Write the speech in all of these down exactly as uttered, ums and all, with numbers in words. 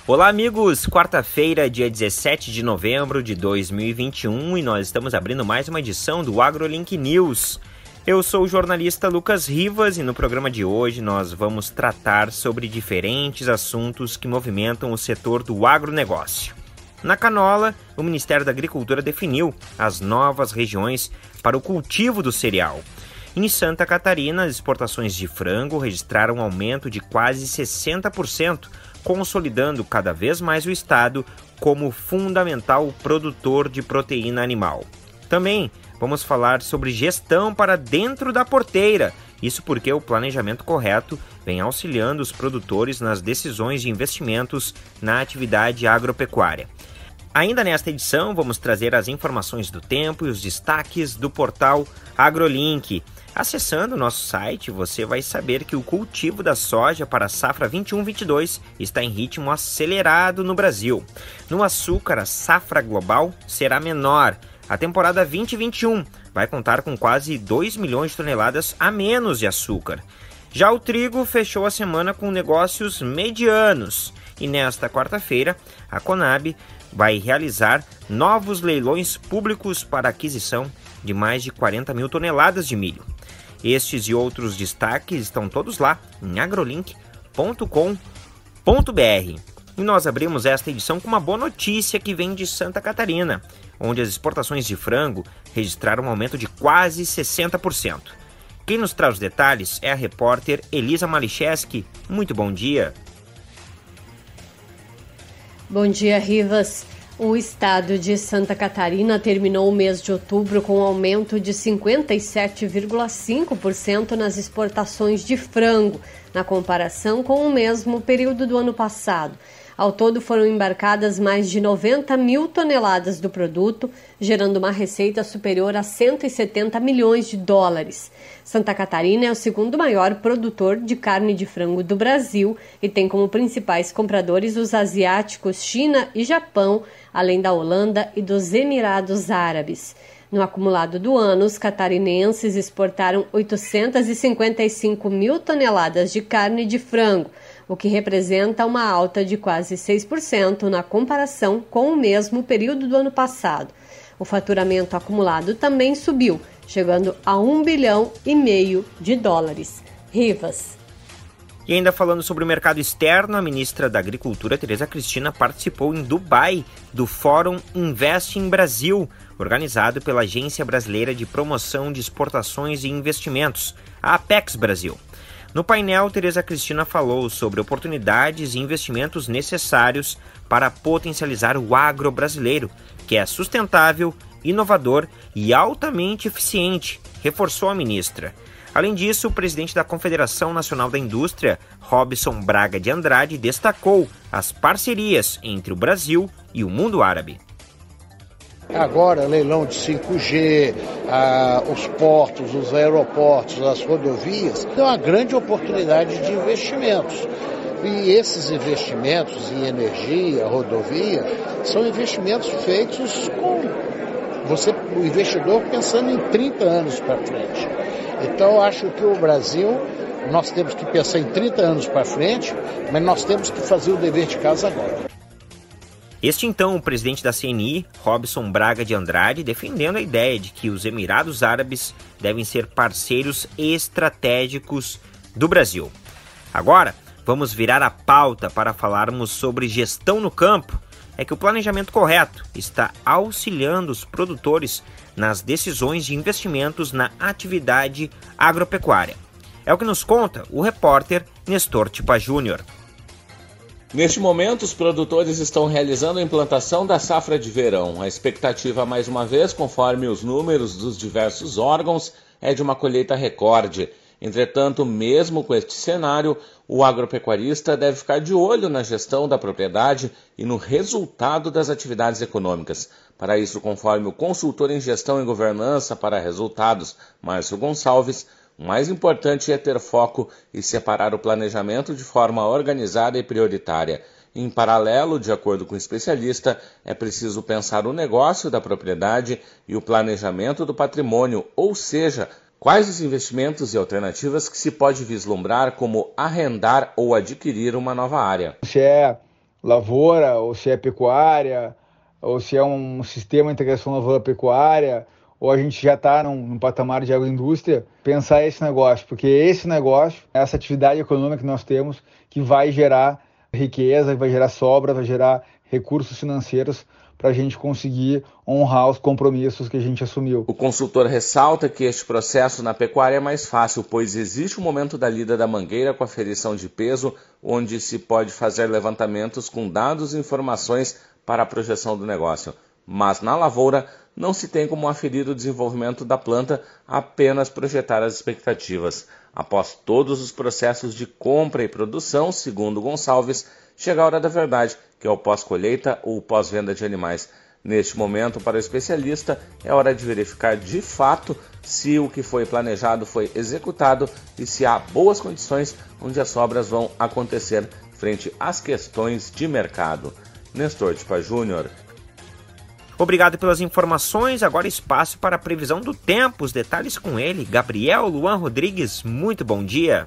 Olá amigos, quarta-feira, dia dezessete de novembro de dois mil e vinte e um e nós estamos abrindo mais uma edição do AgroLink News. Eu sou o jornalista Lucas Rivas e no programa de hoje nós vamos tratar sobre diferentes assuntos que movimentam o setor do agronegócio. Na canola, o Ministério da Agricultura definiu as novas regiões para o cultivo do cereal. Em Santa Catarina, as exportações de frango registraram um aumento de quase sessenta por cento, consolidando cada vez mais o estado como fundamental produtor de proteína animal. Também vamos falar sobre gestão para dentro da porteira, isso porque o planejamento correto vem auxiliando os produtores nas decisões de investimentos na atividade agropecuária. Ainda nesta edição, vamos trazer as informações do tempo e os destaques do portal AgroLink. Acessando o nosso site, você vai saber que o cultivo da soja para a safra vinte e um vinte e dois está em ritmo acelerado no Brasil. No açúcar, a safra global será menor. A temporada vinte vinte e um vai contar com quase dois milhões de toneladas a menos de açúcar. Já o trigo fechou a semana com negócios medianos. E nesta quarta-feira, a Conab vai realizar novos leilões públicos para aquisição de mais de quarenta mil toneladas de milho. Estes e outros destaques estão todos lá em agrolink ponto com ponto br. E nós abrimos esta edição com uma boa notícia que vem de Santa Catarina, onde as exportações de frango registraram um aumento de quase sessenta por cento. Quem nos traz os detalhes é a repórter Elisa Malicheski. Muito bom dia. Bom dia, Rivas. O estado de Santa Catarina terminou o mês de outubro com um aumento de cinquenta e sete vírgula cinco por cento nas exportações de frango, na comparação com o mesmo período do ano passado. Ao todo foram embarcadas mais de noventa mil toneladas do produto, gerando uma receita superior a cento e setenta milhões de dólares. Santa Catarina é o segundo maior produtor de carne de frango do Brasil e tem como principais compradores os asiáticos China e Japão, além da Holanda e dos Emirados Árabes. No acumulado do ano, os catarinenses exportaram oitocentas e cinquenta e cinco mil toneladas de carne de frango, o que representa uma alta de quase seis por cento na comparação com o mesmo período do ano passado. O faturamento acumulado também subiu, chegando a um bilhão e meio de dólares. Rivas. E ainda falando sobre o mercado externo, a ministra da Agricultura, Tereza Cristina, participou em Dubai do Fórum Invest em Brasil, organizado pela Agência Brasileira de Promoção de Exportações e Investimentos, a Apex Brasil. No painel, Tereza Cristina falou sobre oportunidades e investimentos necessários para potencializar o agro brasileiro, que é sustentável, inovador e altamente eficiente, reforçou a ministra. Além disso, o presidente da Confederação Nacional da Indústria, Robson Braga de Andrade, destacou as parcerias entre o Brasil e o mundo árabe. Agora, leilão de cinco G, ah, os portos, os aeroportos, as rodovias, é uma grande oportunidade de investimentos. E esses investimentos em energia, rodovia, são investimentos feitos com você, o investidor pensando em trinta anos para frente. Então, eu acho que o Brasil, nós temos que pensar em trinta anos para frente, mas nós temos que fazer o dever de casa agora. Este então, o presidente da C N I, Robson Braga de Andrade, defendendo a ideia de que os Emirados Árabes devem ser parceiros estratégicos do Brasil. Agora, vamos virar a pauta para falarmos sobre gestão no campo. É que o planejamento correto está auxiliando os produtores nas decisões de investimentos na atividade agropecuária. É o que nos conta o repórter Nestor Tipa Júnior. Neste momento, os produtores estão realizando a implantação da safra de verão. A expectativa, mais uma vez, conforme os números dos diversos órgãos, é de uma colheita recorde. Entretanto, mesmo com este cenário, o agropecuarista deve ficar de olho na gestão da propriedade e no resultado das atividades econômicas. Para isso, conforme o consultor em gestão e governança para resultados, Márcio Gonçalves, o mais importante é ter foco e separar o planejamento de forma organizada e prioritária. Em paralelo, de acordo com o especialista, é preciso pensar o negócio da propriedade e o planejamento do patrimônio, ou seja, quais os investimentos e alternativas que se pode vislumbrar como arrendar ou adquirir uma nova área. Se é lavoura, ou se é pecuária, ou se é um sistema de integração lavoura-pecuária, ou a gente já está num, num patamar de agroindústria, pensar esse negócio, porque esse negócio, essa atividade econômica que nós temos, que vai gerar riqueza, vai gerar sobra, vai gerar recursos financeiros para a gente conseguir honrar os compromissos que a gente assumiu. O consultor ressalta que este processo na pecuária é mais fácil, pois existe o momento da lida da mangueira com aferição de peso, onde se pode fazer levantamentos com dados e informações para a projeção do negócio. Mas na lavoura não se tem como aferir o desenvolvimento da planta, apenas projetar as expectativas. Após todos os processos de compra e produção, segundo Gonçalves, chega a hora da verdade, que é o pós-colheita ou pós-venda de animais. Neste momento, para o especialista, é hora de verificar de fato se o que foi planejado foi executado e se há boas condições onde as sobras vão acontecer frente às questões de mercado. Nestor Tipa Júnior. Obrigado pelas informações. Agora espaço para a previsão do tempo. Os detalhes com ele, Gabriel Luan Rodrigues. Muito bom dia.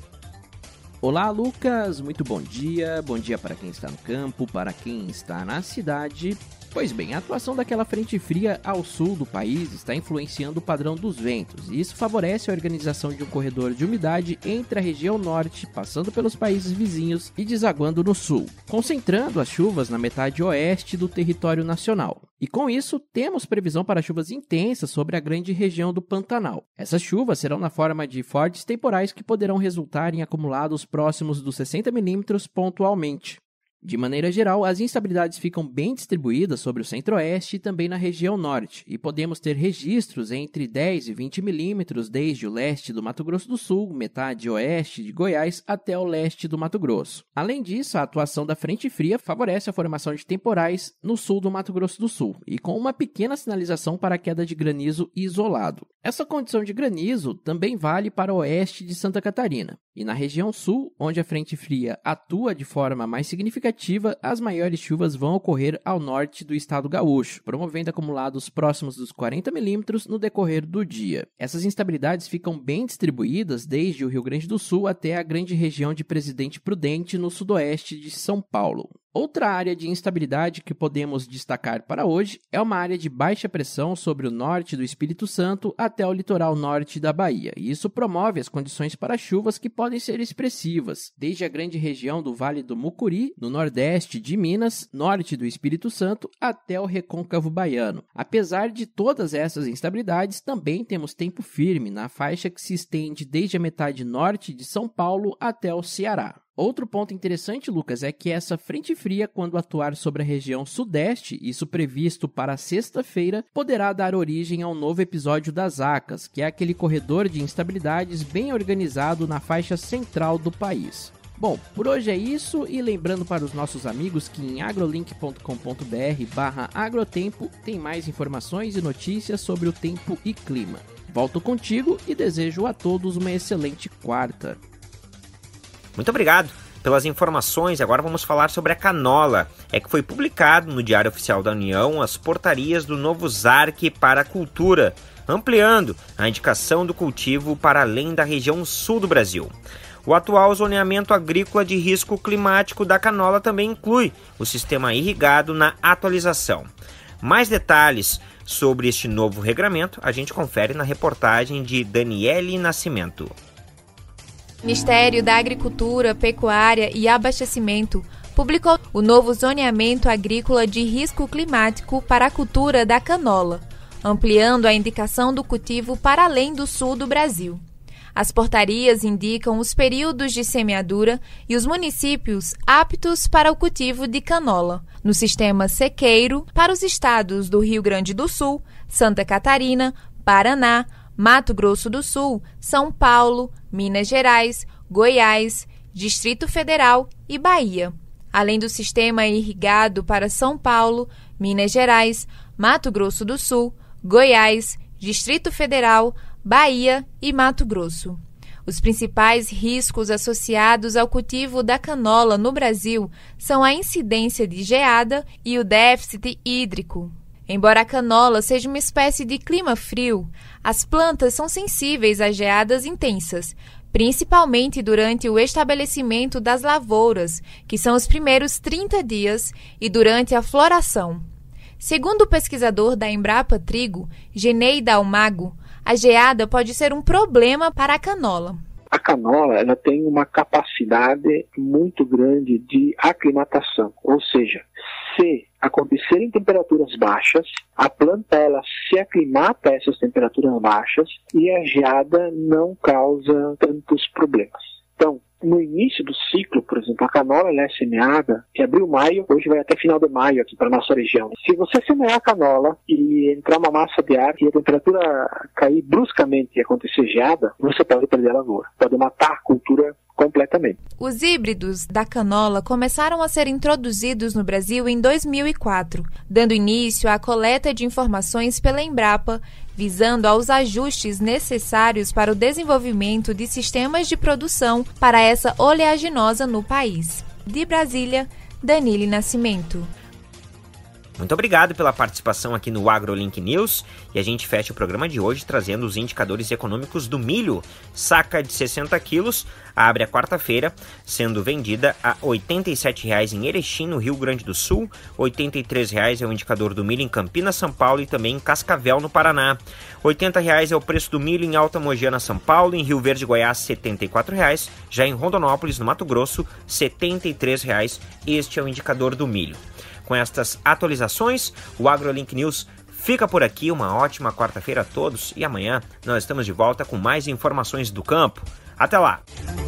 Olá, Lucas. Muito bom dia. Bom dia para quem está no campo, para quem está na cidade. Pois bem, a atuação daquela frente fria ao sul do país está influenciando o padrão dos ventos, e isso favorece a organização de um corredor de umidade entre a região norte, passando pelos países vizinhos e desaguando no sul, concentrando as chuvas na metade oeste do território nacional. E com isso, temos previsão para chuvas intensas sobre a grande região do Pantanal. Essas chuvas serão na forma de fortes temporais que poderão resultar em acumulados próximos dos sessenta milímetros pontualmente. De maneira geral, as instabilidades ficam bem distribuídas sobre o centro-oeste e também na região norte, e podemos ter registros entre dez e vinte milímetros desde o leste do Mato Grosso do Sul, metade oeste de Goiás, até o leste do Mato Grosso. Além disso, a atuação da frente fria favorece a formação de temporais no sul do Mato Grosso do Sul, e com uma pequena sinalização para a queda de granizo isolado. Essa condição de granizo também vale para o oeste de Santa Catarina. E na região sul, onde a frente fria atua de forma mais significativa, as maiores chuvas vão ocorrer ao norte do estado gaúcho, promovendo acumulados próximos dos quarenta milímetros no decorrer do dia. Essas instabilidades ficam bem distribuídas desde o Rio Grande do Sul até a grande região de Presidente Prudente, no sudoeste de São Paulo. Outra área de instabilidade que podemos destacar para hoje é uma área de baixa pressão sobre o norte do Espírito Santo até o litoral norte da Bahia, e isso promove as condições para chuvas que podem ser expressivas, desde a grande região do Vale do Mucuri, no nordeste de Minas, norte do Espírito Santo, até o recôncavo baiano. Apesar de todas essas instabilidades, também temos tempo firme na faixa que se estende desde a metade norte de São Paulo até o Ceará. Outro ponto interessante, Lucas, é que essa frente fria, quando atuar sobre a região sudeste, isso previsto para sexta-feira, poderá dar origem a um novo episódio das Acas, que é aquele corredor de instabilidades bem organizado na faixa central do país. Bom, por hoje é isso, e lembrando para os nossos amigos que em agrolink ponto com ponto br barra agrotempo tem mais informações e notícias sobre o tempo e clima. Volto contigo e desejo a todos uma excelente quarta. Muito obrigado pelas informações. Agora vamos falar sobre a canola. É que foi publicado no Diário Oficial da União as portarias do novo Z A R C para a cultura, ampliando a indicação do cultivo para além da região sul do Brasil. O atual zoneamento agrícola de risco climático da canola também inclui o sistema irrigado na atualização. Mais detalhes sobre este novo regramento a gente confere na reportagem de Daniele Nascimento. Ministério da Agricultura, Pecuária e Abastecimento publicou o novo zoneamento agrícola de risco climático para a cultura da canola, ampliando a indicação do cultivo para além do sul do Brasil. As portarias indicam os períodos de semeadura e os municípios aptos para o cultivo de canola, no sistema sequeiro para os estados do Rio Grande do Sul, Santa Catarina, Paraná, Mato Grosso do Sul, São Paulo, Minas Gerais, Goiás, Distrito Federal e Bahia, além do sistema irrigado para São Paulo, Minas Gerais, Mato Grosso do Sul, Goiás, Distrito Federal, Bahia e Mato Grosso. Os principais riscos associados ao cultivo da canola no Brasil são a incidência de geada e o déficit hídrico. Embora a canola seja uma espécie de clima frio, as plantas são sensíveis a geadas intensas, principalmente durante o estabelecimento das lavouras, que são os primeiros trinta dias, e durante a floração. Segundo o pesquisador da Embrapa Trigo, Geneida Almago, a geada pode ser um problema para a canola. A canola ela tem uma capacidade muito grande de aclimatação, ou seja, se acontecerem temperaturas baixas, a planta ela se aclimata a essas temperaturas baixas e a geada não causa tantos problemas. Então, no início do ciclo, por exemplo, a canola ela é semeada em abril, maio, hoje vai até final de maio aqui para a nossa região. Se você semear a canola e entrar uma massa de ar e a temperatura cair bruscamente e acontecer geada, você pode perder a lavoura, pode matar a cultura completamente. Os híbridos da canola começaram a ser introduzidos no Brasil em dois mil e quatro, dando início à coleta de informações pela Embrapa, visando aos ajustes necessários para o desenvolvimento de sistemas de produção para essa oleaginosa no país. De Brasília, Danile Nascimento. Muito obrigado pela participação aqui no AgroLink News, e a gente fecha o programa de hoje trazendo os indicadores econômicos do milho. Saca de sessenta quilos abre a quarta-feira sendo vendida a oitenta e sete reais em Erechim, no Rio Grande do Sul. oitenta e três reais é o indicador do milho em Campinas, São Paulo, e também em Cascavel, no Paraná. oitenta reais é o preço do milho em Alta Mogiana, São Paulo. Em Rio Verde, Goiás, setenta e quatro reais. Já em Rondonópolis, no Mato Grosso, setenta e três reais. Este é o indicador do milho. Com estas atualizações, o AgroLink News fica por aqui. Uma ótima quarta-feira a todos, e amanhã nós estamos de volta com mais informações do campo. Até lá!